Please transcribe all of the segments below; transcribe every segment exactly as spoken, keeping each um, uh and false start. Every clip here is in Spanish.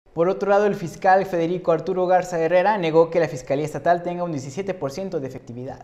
Por otro lado, el fiscal Federico Arturo Garza Herrera negó que la Fiscalía Estatal tenga un diecisiete por ciento de efectividad.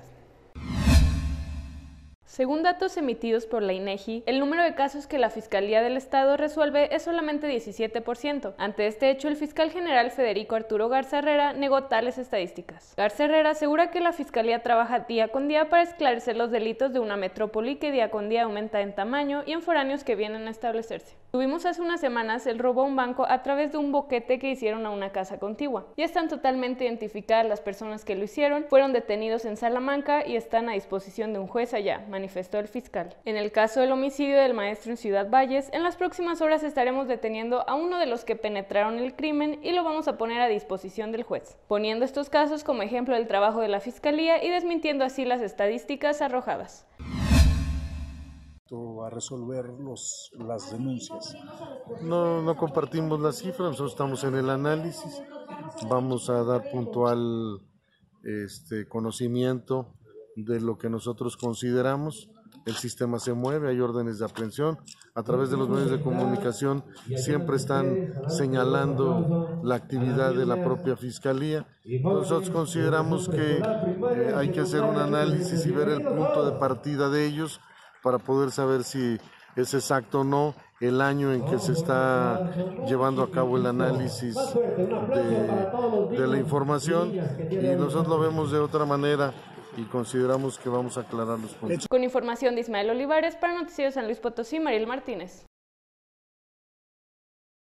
Según datos emitidos por la INEGI, el número de casos que la Fiscalía del Estado resuelve es solamente diecisiete por ciento. Ante este hecho, el fiscal general Federico Arturo Garza Herrera negó tales estadísticas. Garza Herrera asegura que la Fiscalía trabaja día con día para esclarecer los delitos de una metrópoli que día con día aumenta en tamaño y en foráneos que vienen a establecerse. Tuvimos hace unas semanas el robo a un banco a través de un boquete que hicieron a una casa contigua. Ya están totalmente identificadas las personas que lo hicieron, fueron detenidos en Salamanca y están a disposición de un juez allá, manifestó el fiscal. En el caso del homicidio del maestro en Ciudad Valles, en las próximas horas estaremos deteniendo a uno de los que penetraron el crimen y lo vamos a poner a disposición del juez, poniendo estos casos como ejemplo del trabajo de la Fiscalía y desmintiendo así las estadísticas arrojadas. A resolver los, las denuncias. No, no compartimos las cifras, nosotros estamos en el análisis, vamos a dar puntual este, conocimiento de lo que nosotros consideramos. El sistema se mueve, hay órdenes de aprehensión, a través de los medios de comunicación siempre están señalando la actividad de la propia Fiscalía. Nosotros consideramos que eh, hay que hacer un análisis y ver el punto de partida de ellos para poder saber si es exacto o no el año en que se está llevando a cabo el análisis de, de la información, y nosotros lo vemos de otra manera y consideramos que vamos a aclarar los puntos. Con información de Ismael Olivares para Noticiero San Luis Potosí, Mariel Martínez.